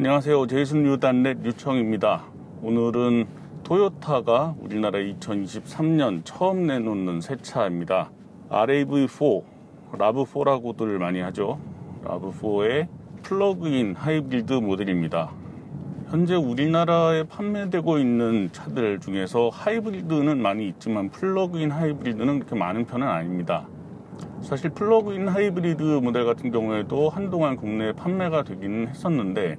안녕하세요. 제이슨 뉴단넷 유청입니다. 오늘은 토요타가 우리나라에 2023년 처음 내놓는 새 차입니다. RAV4, RAV4라고들 많이 하죠. RAV4의 플러그인 하이브리드 모델입니다. 현재 우리나라에 판매되고 있는 차들 중에서 하이브리드는 많이 있지만 플러그인 하이브리드는 그렇게 많은 편은 아닙니다. 사실 플러그인 하이브리드 모델 같은 경우에도 한동안 국내에 판매가 되기는 했었는데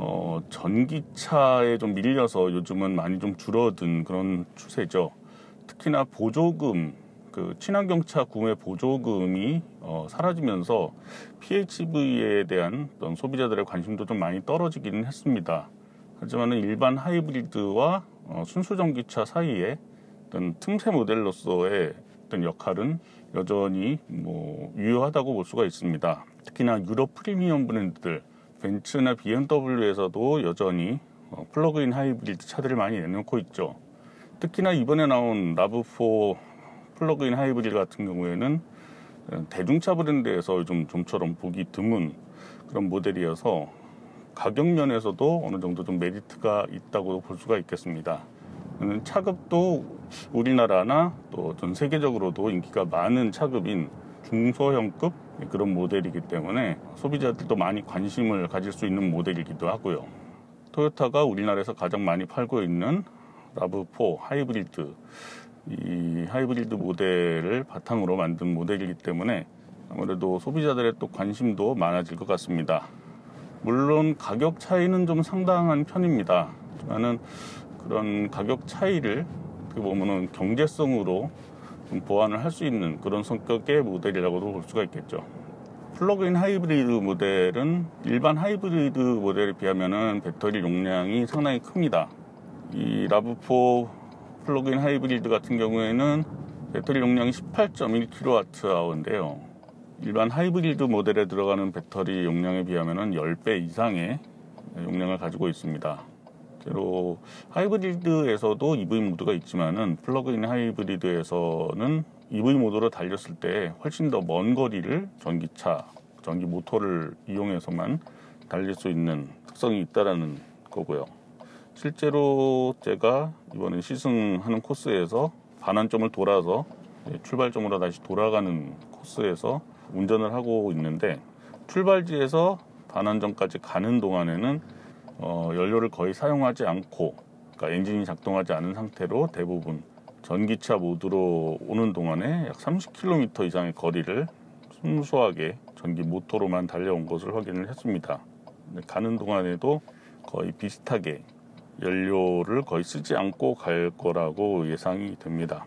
전기차에 좀 밀려서 요즘은 많이 좀 줄어든 그런 추세죠. 특히나 보조금, 친환경차 구매 보조금이 사라지면서 PHEV에 대한 어떤 소비자들의 관심도 좀 많이 떨어지기는 했습니다. 하지만 일반 하이브리드와 순수 전기차 사이에 어떤 틈새 모델로서의 어떤 역할은 여전히 유효하다고 볼 수가 있습니다. 특히나 유럽 프리미엄 브랜드들 벤츠나 BMW에서도 여전히 플러그인 하이브리드 차들을 많이 내놓고 있죠. 특히나 이번에 나온 RAV4 플러그인 하이브리드 같은 경우에는 대중차 브랜드에서 요즘 좀처럼 보기 드문 그런 모델이어서 가격 면에서도 어느 정도 좀 메리트가 있다고 볼 수가 있겠습니다. 차급도 우리나라나 또 전 세계적으로도 인기가 많은 차급인 중소형급 그런 모델이기 때문에 소비자들도 많이 관심을 가질 수 있는 모델이기도 하고요. 토요타가 우리나라에서 가장 많이 팔고 있는 RAV4 하이브리드, 이 하이브리드 모델을 바탕으로 만든 모델이기 때문에 아무래도 소비자들의 또 관심도 많아질 것 같습니다. 물론 가격 차이는 좀 상당한 편입니다. 하지만은 그런 가격 차이를 어떻게 보면은 경제성으로 좀 보완을 할 수 있는 그런 성격의 모델이라고도 볼 수가 있겠죠. 플러그인 하이브리드 모델은 일반 하이브리드 모델에 비하면은 배터리 용량이 상당히 큽니다. 이 RAV4 플러그인 하이브리드 같은 경우에는 배터리 용량이 18.1kWh인데요. 일반 하이브리드 모델에 들어가는 배터리 용량에 비하면은 10배 이상의 용량을 가지고 있습니다. 실제로 하이브리드에서도 EV 모드가 있지만은 플러그인 하이브리드에서는 EV 모드로 달렸을 때 훨씬 더 먼 거리를 전기 모터를 이용해서만 달릴 수 있는 특성이 있다라는 거고요. 실제로 제가 이번에 시승하는 코스에서 반환점을 돌아서 출발점으로 다시 돌아가는 코스에서 운전을 하고 있는데, 출발지에서 반환점까지 가는 동안에는 연료를 거의 사용하지 않고, 그러니까 엔진이 작동하지 않은 상태로 대부분 전기차 모드로 오는 동안에 약 30km 이상의 거리를 순수하게 전기 모터로만 달려온 것을 확인을 했습니다. 가는 동안에도 거의 비슷하게 연료를 거의 쓰지 않고 갈 거라고 예상이 됩니다.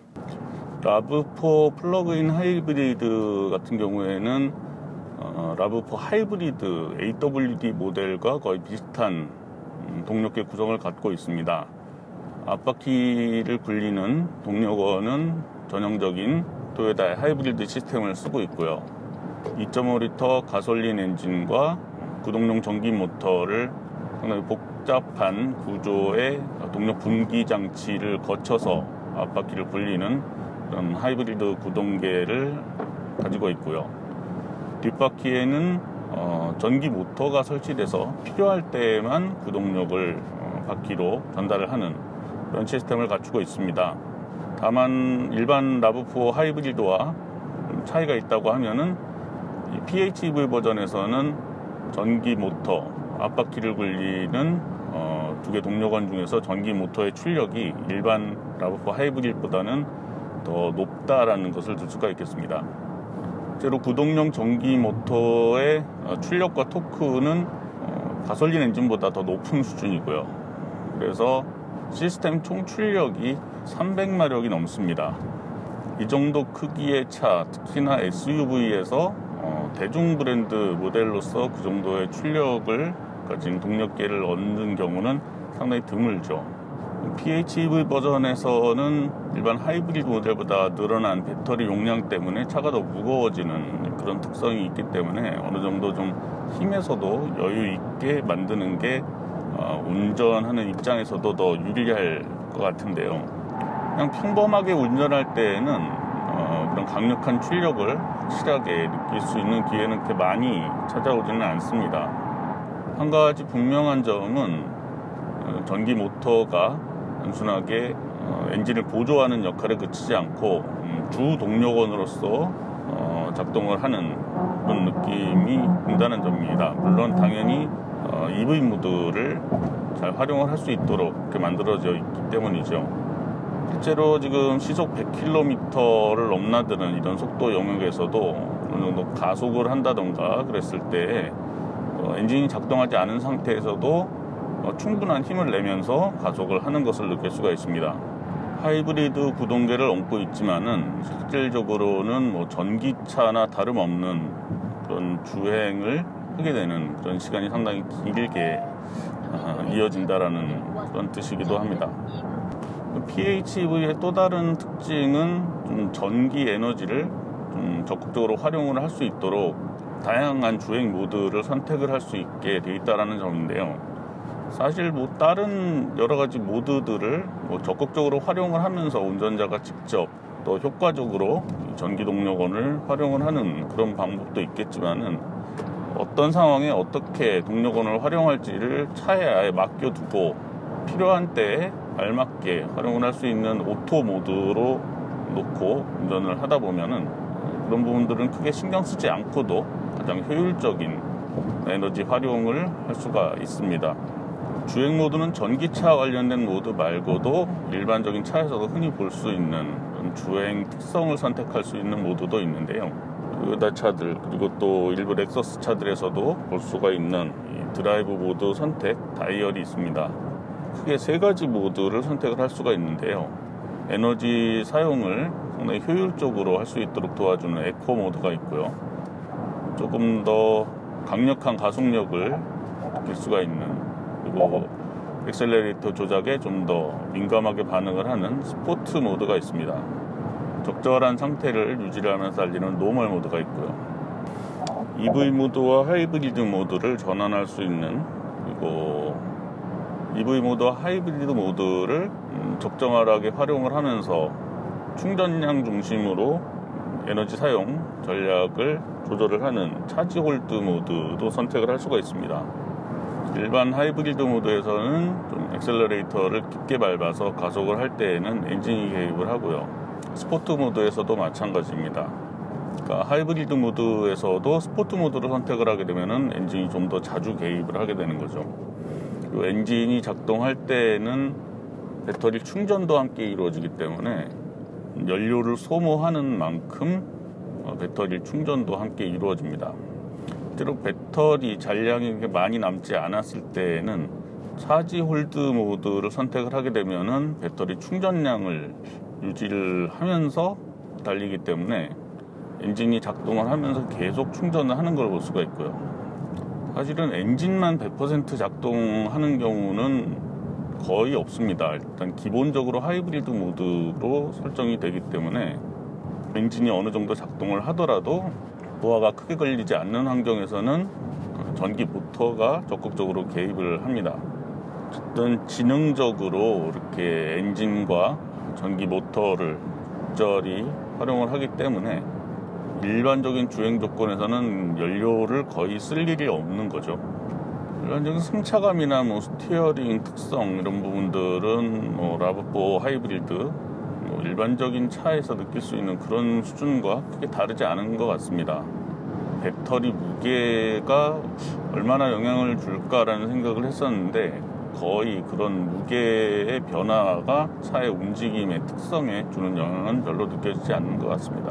RAV4 플러그인 하이브리드 같은 경우에는 RAV4 하이브리드 AWD 모델과 거의 비슷한 동력계 구성을 갖고 있습니다. 앞바퀴를 굴리는 동력원은 전형적인 토요타의 하이브리드 시스템을 쓰고 있고요. 2.5L 가솔린 엔진과 구동용 전기 모터를 상당히 복잡한 구조의 동력 분기 장치를 거쳐서 앞바퀴를 굴리는 그런 하이브리드 구동계를 가지고 있고요. 뒷바퀴에는 전기 모터가 설치돼서 필요할 때만 구동력을 바퀴로 전달을 하는 그런 시스템을 갖추고 있습니다. 다만 일반 RAV4 하이브리드와 차이가 있다고 하면은 이 PHEV 버전에서는 전기 모터, 앞바퀴를 굴리는 두 개 동력원 중에서 전기 모터의 출력이 일반 RAV4 하이브리드보다는 더 높다라는 것을 들 수가 있겠습니다. 실제로 구동용 전기 모터의 출력과 토크는 가솔린 엔진보다 더 높은 수준이고요. 그래서 시스템 총 출력이 300마력이 넘습니다. 이 정도 크기의 차, 특히나 SUV에서 대중 브랜드 모델로서 그 정도의 출력을 가진 동력계를 얻는 경우는 상당히 드물죠. PHEV 버전에서는 일반 하이브리드 모델보다 늘어난 배터리 용량 때문에 차가 더 무거워지는 그런 특성이 있기 때문에 어느 정도 좀 힘에서도 여유 있게 만드는 게 운전하는 입장에서도 더 유리할 것 같은데요. 그냥 평범하게 운전할 때에는 그런 강력한 출력을 확실하게 느낄 수 있는 기회는 그렇게 많이 찾아오지는 않습니다. 한 가지 분명한 점은 전기 모터가 단순하게 엔진을 보조하는 역할에 그치지 않고 주 동력원으로서 작동을 하는 그런 느낌이 든다는 점입니다. 물론 당연히 EV 모드를 잘 활용을 할 수 있도록 이렇게 만들어져 있기 때문이죠. 실제로 지금 시속 100km를 넘나드는 이런 속도 영역에서도 어느 정도 가속을 한다던가 그랬을 때 엔진이 작동하지 않은 상태에서도 충분한 힘을 내면서 가속을 하는 것을 느낄 수가 있습니다. 하이브리드 구동계를 얹고 있지만은 실질적으로는 뭐 전기차나 다름없는 그런 주행을 하게 되는 그런 시간이 상당히 길게 이어진다라는 그런 뜻이기도 합니다. PHEV의 또 다른 특징은 좀 전기 에너지를 좀 적극적으로 활용을 할 수 있도록 다양한 주행 모드를 선택을 할 수 있게 되어 있다는 점인데요. 사실 뭐 다른 여러 가지 모드들을 적극적으로 활용을 하면서 운전자가 직접 또 효과적으로 전기 동력원을 활용을 하는 그런 방법도 있겠지만은 어떤 상황에 어떻게 동력원을 활용할지를 차에 아예 맡겨두고 필요한 때에 알맞게 활용을 할 수 있는 오토 모드로 놓고 운전을 하다 보면은 그런 부분들은 크게 신경 쓰지 않고도 가장 효율적인 에너지 활용을 할 수가 있습니다. 주행 모드는 전기차 관련된 모드 말고도 일반적인 차에서도 흔히 볼 수 있는 주행 특성을 선택할 수 있는 모드도 있는데요. 토요타 차들 그리고 또 일부 렉서스 차들에서도 볼 수가 있는 이 드라이브 모드 선택 다이얼이 있습니다. 크게 세 가지 모드를 선택을 할 수가 있는데요. 에너지 사용을 상당히 효율적으로 할 수 있도록 도와주는 에코 모드가 있고요. 조금 더 강력한 가속력을 느낄 수가 있는, 그리고 엑셀러레이터 조작에 좀 더 민감하게 반응을 하는 스포트 모드가 있습니다. 적절한 상태를 유지하면서 달리는 노멀 모드가 있고요. EV 모드와 하이브리드 모드를 전환할 수 있는, 그리고 EV 모드와 하이브리드 모드를 적정하게 활용을 하면서 충전량 중심으로 에너지 사용 전략을 조절을 하는 차지 홀드 모드도 선택을 할 수가 있습니다. 일반 하이브리드 모드에서는 좀 엑셀러레이터를 깊게 밟아서 가속을 할 때에는 엔진이 개입을 하고요. 스포트 모드에서도 마찬가지입니다. 그러니까 하이브리드 모드에서도 스포트 모드를 선택을 하게 되면은 엔진이 좀 더 자주 개입을 하게 되는 거죠. 그리고 엔진이 작동할 때에는 배터리 충전도 함께 이루어지기 때문에 연료를 소모하는 만큼 배터리 충전도 함께 이루어집니다. 실제로 배터리 잔량이 많이 남지 않았을 때에는 차지 홀드 모드를 선택을 하게 되면은 배터리 충전량을 유지를 하면서 달리기 때문에 엔진이 작동을 하면서 계속 충전을 하는 걸 볼 수가 있고요. 사실은 엔진만 100% 작동하는 경우는 거의 없습니다. 일단 기본적으로 하이브리드 모드로 설정이 되기 때문에 엔진이 어느 정도 작동을 하더라도 노화가 크게 걸리지 않는 환경에서는 전기 모터가 적극적으로 개입을 합니다. 어쨌든 지능적으로 이렇게 엔진과 전기 모터를 적절히 활용을 하기 때문에 일반적인 주행 조건에서는 연료를 거의 쓸 일이 없는 거죠. 일반적인 승차감이나 스티어링 특성 이런 부분들은 라브4 하이브리드 일반적인 차에서 느낄 수 있는 그런 수준과 크게 다르지 않은 것 같습니다. 배터리 무게가 얼마나 영향을 줄까라는 생각을 했었는데 거의 그런 무게의 변화가 차의 움직임의 특성에 주는 영향은 별로 느껴지지 않는 것 같습니다.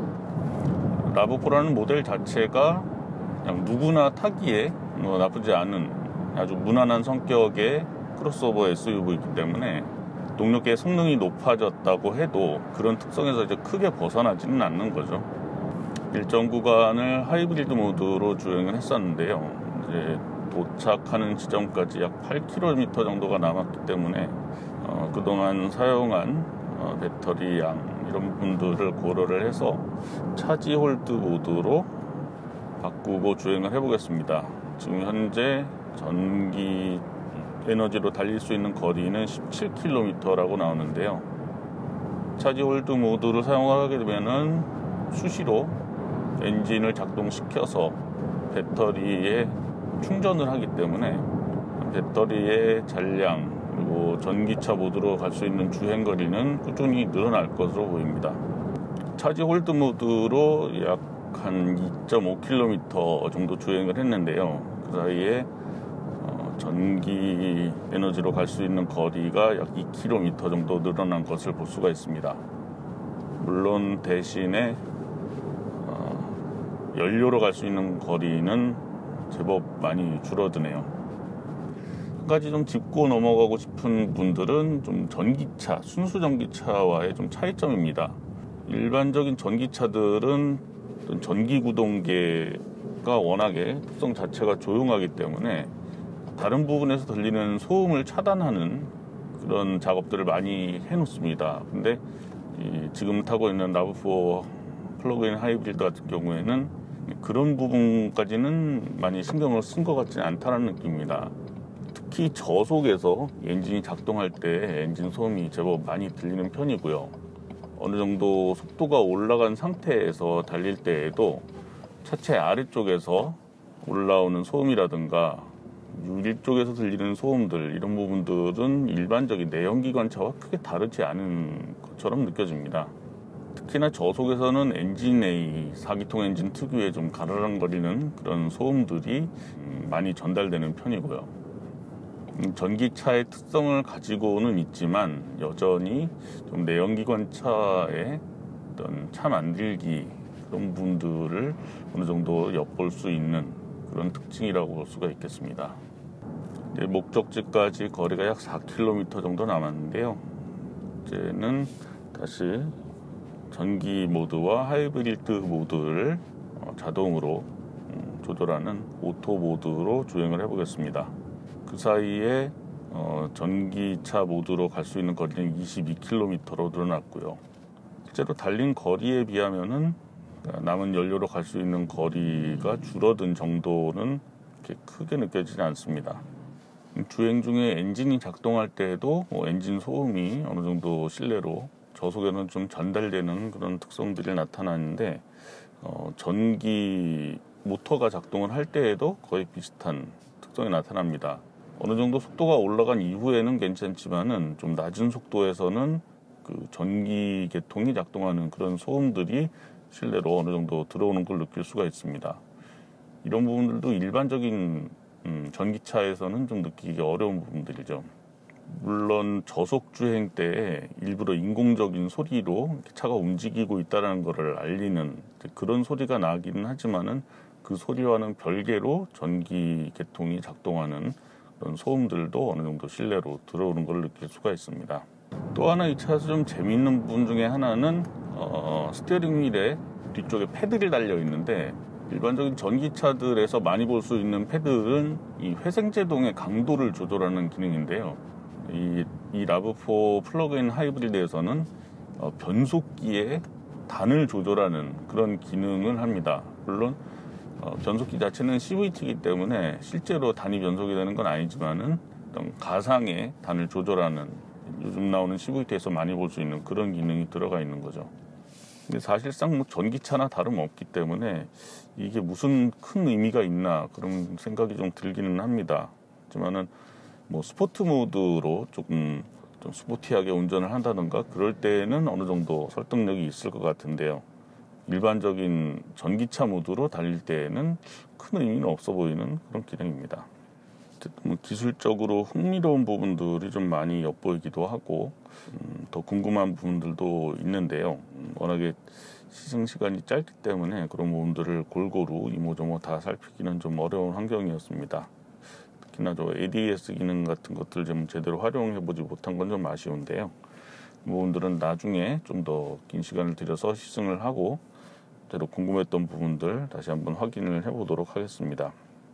라브4라는 모델 자체가 그냥 누구나 타기에 나쁘지 않은 아주 무난한 성격의 크로스오버 SUV이기 때문에 동력계의 성능이 높아졌다고 해도 그런 특성에서 이제 크게 벗어나지는 않는 거죠. 일정 구간을 하이브리드 모드로 주행을 했었는데요. 이제 도착하는 지점까지 약 8km 정도가 남았기 때문에 그동안 사용한 배터리 양 이런 부분들을 고려를 해서 차지 홀드 모드로 바꾸고 주행을 해보겠습니다. 지금 현재 전기 에너지로 달릴 수 있는 거리는 17km라고 나오는데요. 차지 홀드 모드를 사용하게 되면은 수시로 엔진을 작동시켜서 배터리의 충전을 하기 때문에 배터리의 잔량 그리고 전기차 모드로 갈 수 있는 주행거리는 꾸준히 늘어날 것으로 보입니다. 차지 홀드 모드로 약 한 2.5km 정도 주행을 했는데요. 그 사이에 전기 에너지로 갈 수 있는 거리가 약 2km 정도 늘어난 것을 볼 수가 있습니다. 물론 대신에 연료로 갈 수 있는 거리는 제법 많이 줄어드네요. 한 가지 좀 짚고 넘어가고 싶은 분들은 좀 전기차, 순수 전기차와의 좀 차이점입니다. 일반적인 전기차들은 전기 구동계가 워낙에 특성 자체가 조용하기 때문에 다른 부분에서 들리는 소음을 차단하는 그런 작업들을 많이 해놓습니다. 근데 지금 타고 있는 RAV4 플러그인 하이브리드 같은 경우에는 그런 부분까지는 많이 신경을 쓴 것 같지는 않다는 느낌입니다. 특히 저속에서 엔진이 작동할 때 엔진 소음이 제법 많이 들리는 편이고요. 어느 정도 속도가 올라간 상태에서 달릴 때에도 차체 아래쪽에서 올라오는 소음이라든가 유리 쪽에서 들리는 소음들, 이런 부분들은 일반적인 내연기관차와 크게 다르지 않은 것처럼 느껴집니다. 특히나 저속에서는 엔진 A, 4기통 엔진 특유의 좀 가르렁거리는 그런 소음들이 많이 전달되는 편이고요. 전기차의 특성을 가지고는 있지만 여전히 좀 내연기관차의 어떤 차 만들기 그런 부분들을 어느 정도 엿볼 수 있는 그런 특징이라고 볼 수가 있겠습니다. 이제 목적지까지 거리가 약 4km 정도 남았는데요. 이제는 다시 전기 모드와 하이브리드 모드를 자동으로 조절하는 오토 모드로 주행을 해보겠습니다. 그 사이에 전기차 모드로 갈 수 있는 거리는 22km로 늘어났고요. 실제로 달린 거리에 비하면은 남은 연료로 갈 수 있는 거리가 줄어든 정도는 그렇게 크게 느껴지지 않습니다. 주행 중에 엔진이 작동할 때에도 엔진 소음이 어느 정도 실내로 저속에는 좀 전달되는 그런 특성들이 나타나는데 전기 모터가 작동을 할 때에도 거의 비슷한 특성이 나타납니다. 어느 정도 속도가 올라간 이후에는 괜찮지만은 좀 낮은 속도에서는 그 전기 계통이 작동하는 그런 소음들이 실내로 어느 정도 들어오는 걸 느낄 수가 있습니다. 이런 부분들도 일반적인 전기차에서는 좀 느끼기 어려운 부분들이죠. 물론 저속 주행 때 일부러 인공적인 소리로 차가 움직이고 있다는 것을 알리는 그런 소리가 나기는 하지만은 그 소리와는 별개로 전기 계통이 작동하는 그런 소음들도 어느 정도 실내로 들어오는 걸 느낄 수가 있습니다. 또 하나 이 차에서 좀 재미있는 부분 중에 하나는 스티어링 휠에 뒤쪽에 패드를 달려 있는데, 일반적인 전기차들에서 많이 볼 수 있는 패드는 이 회생제동의 강도를 조절하는 기능인데요. 이 RAV4 플러그인 하이브리드에서는 변속기의 단을 조절하는 그런 기능을 합니다. 물론 변속기 자체는 CVT이기 때문에 실제로 단이 변속이 되는 건 아니지만은 어떤 가상의 단을 조절하는, 요즘 나오는 CVT에서 많이 볼 수 있는 그런 기능이 들어가 있는 거죠. 근데 사실상 뭐 전기차나 다름없기 때문에 이게 무슨 큰 의미가 있나 그런 생각이 좀 들기는 합니다. 하지만은 뭐 스포트 모드로 조금 좀 스포티하게 운전을 한다든가 그럴 때는 어느 정도 설득력이 있을 것 같은데요. 일반적인 전기차 모드로 달릴 때에는 큰 의미는 없어 보이는 그런 기능입니다. 뭐 기술적으로 흥미로운 부분들이 좀 많이 엿보이기도 하고 더 궁금한 부분들도 있는데요. 워낙에 시승 시간이 짧기 때문에 그런 부분들을 골고루 이모저모 다 살피기는 좀 어려운 환경이었습니다. 특히나 저 ADS 기능 같은 것들 좀 제대로 활용해보지 못한 건 좀 아쉬운데요. 그 부분들은 나중에 좀 더 긴 시간을 들여서 시승을 하고 제대로 궁금했던 부분들 다시 한번 확인을 해보도록 하겠습니다.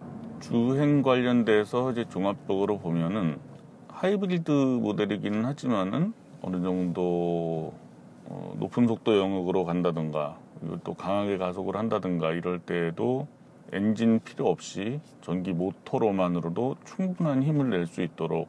주행 관련돼서 이제 종합적으로 보면은 하이브리드 모델이기는 하지만은 어느 정도 높은 속도 영역으로 간다든가 그리고 또 강하게 가속을 한다든가 이럴 때에도 엔진 필요 없이 전기 모터로만으로도 충분한 힘을 낼 수 있도록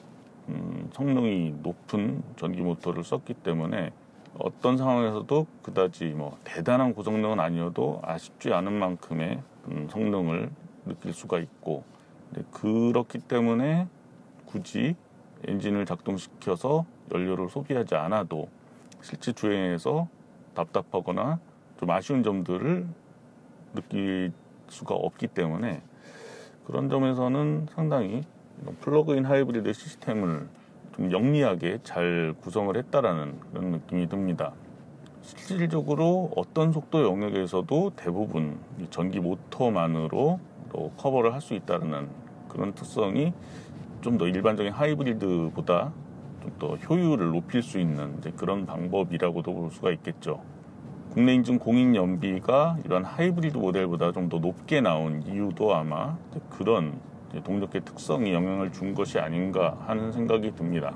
성능이 높은 전기 모터를 썼기 때문에 어떤 상황에서도 그다지 뭐 대단한 고성능은 아니어도 아쉽지 않은 만큼의 성능을 느낄 수가 있고, 그렇기 때문에 굳이 엔진을 작동시켜서 연료를 소비하지 않아도 실제 주행에서 답답하거나 좀 아쉬운 점들을 느낄 수가 없기 때문에, 그런 점에서는 상당히 플러그인 하이브리드 시스템을 좀 영리하게 잘 구성을 했다라는 그런 느낌이 듭니다. 실질적으로 어떤 속도 영역에서도 대부분 전기 모터만으로 커버를 할 수 있다는 그런 특성이 좀 더 일반적인 하이브리드보다 좀 더 효율을 높일 수 있는 그런 방법이라고도 볼 수가 있겠죠. 국내 인증 공인 연비가 이런 하이브리드 모델보다 좀 더 높게 나온 이유도 아마 그런 동력계 특성이 영향을 준 것이 아닌가 하는 생각이 듭니다.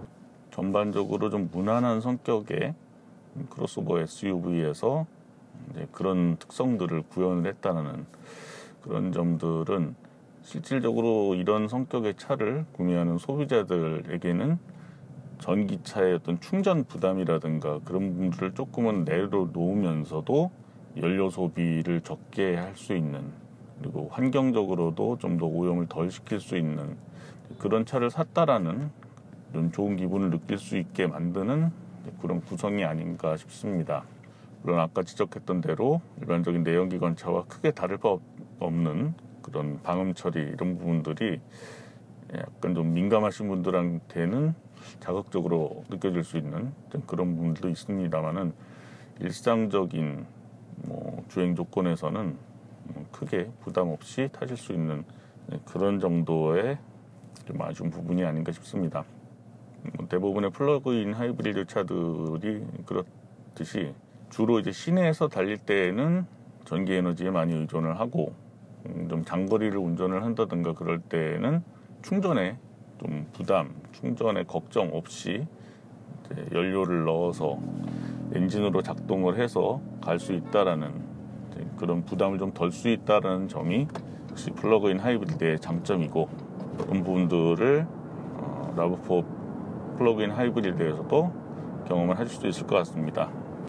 전반적으로 좀 무난한 성격의 크로스오버 SUV에서 그런 특성들을 구현을 했다는 그런 점들은 실질적으로 이런 성격의 차를 구매하는 소비자들에게는 전기차의 어떤 충전 부담이라든가 그런 부분들을 조금은 내려놓으면서도 연료 소비를 적게 할 수 있는, 그리고 환경적으로도 좀 더 오염을 덜 시킬 수 있는 그런 차를 샀다라는 좀 좋은 기분을 느낄 수 있게 만드는 그런 구성이 아닌가 싶습니다. 물론 아까 지적했던 대로 일반적인 내연기관차와 크게 다를 바 없는 그런 방음 처리 이런 부분들이 약간 좀 민감하신 분들한테는 자극적으로 느껴질 수 있는 그런 부분들도 있습니다만은, 일상적인 주행 조건에서는 크게 부담 없이 타실 수 있는 그런 정도의 좀 아쉬운 부분이 아닌가 싶습니다. 대부분의 플러그인 하이브리드 차들이 그렇듯이 주로 이제 시내에서 달릴 때에는 전기 에너지에 많이 의존을 하고, 좀 장거리를 운전을 한다든가 그럴 때에는 충전에 좀 부담, 충전에 걱정 없이 연료를 넣어서 엔진으로 작동을 해서 갈 수 있다라는 그런 부담을 좀 덜 수 있다라는 점이 역시 플러그인 하이브리드의 장점이고, 그런 부분들을 RAV4 플러그인 하이브리드에서도 경험을 하실 수 있을 것 같습니다.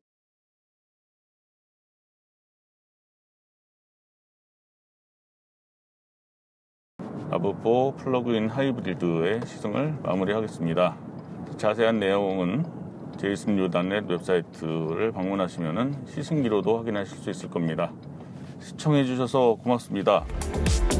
RAV4 플러그인 하이브리드의 시승을 마무리하겠습니다. 자세한 내용은 제이슨유닷넷 웹사이트를 방문하시면 시승 기록도 확인하실 수 있을 겁니다. 시청해주셔서 고맙습니다.